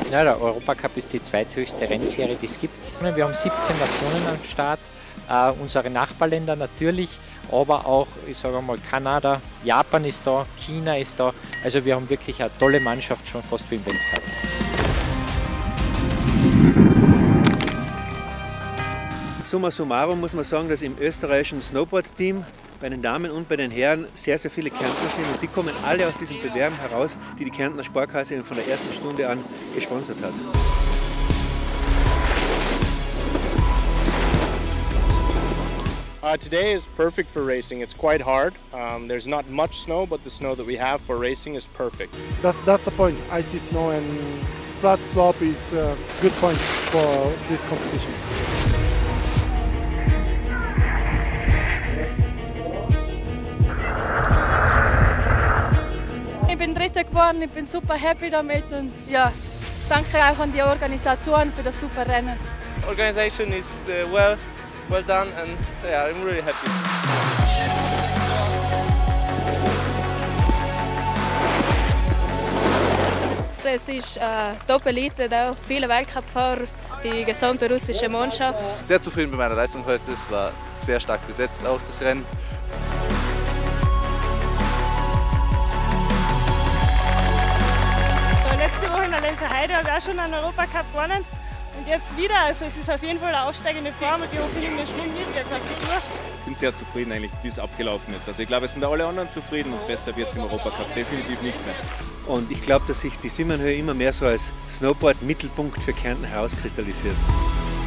Ja, der Europacup ist die zweithöchste Rennserie, die es gibt. Wir haben 17 Nationen am Start, unsere Nachbarländer natürlich, aber auch, ich sage mal, Kanada, Japan ist da, China ist da. Also wir haben wirklich eine tolle Mannschaft, schon fast wie im Weltcup. Summa summarum muss man sagen, dass im österreichischen Snowboard-Team bei den Damen und bei den Herren sehr, sehr viele Kärntner sind und die kommen alle aus diesem Bewerben heraus, die die Kärntner Sparkasse von der ersten Stunde an gesponsert hat. Today is perfect for racing. It's quite hard. There's not much snow, but the snow that we have for racing is perfect. That's the point. Icy snow and flat slope is a good point for this competition. Ich bin Dritter geworden, ich bin super happy damit und ja, danke auch an die Organisatoren für das super Rennen. Organization is well done and yeah, I'm really happy. Es ist Top-Elite, auch viele Weltcup-Fahrer, die gesamte russische Mannschaft. Sehr zufrieden mit meiner Leistung heute, es war sehr stark besetzt, auch das Rennen. Letzte Woche in der Lenzer Heide habe ich auch schon einen Europacup gewonnen und jetzt wieder. Also es ist auf jeden Fall eine aufsteigende Form und die hoffentlich den Schwung mit jetzt auf die Tour. Ich bin sehr zufrieden eigentlich, wie es abgelaufen ist. Also ich glaube, es sind alle anderen zufrieden und besser wird es im Europacup definitiv nicht mehr. Und ich glaube, dass sich die Simmernhöhe immer mehr so als Snowboard-Mittelpunkt für Kärnten herauskristallisiert.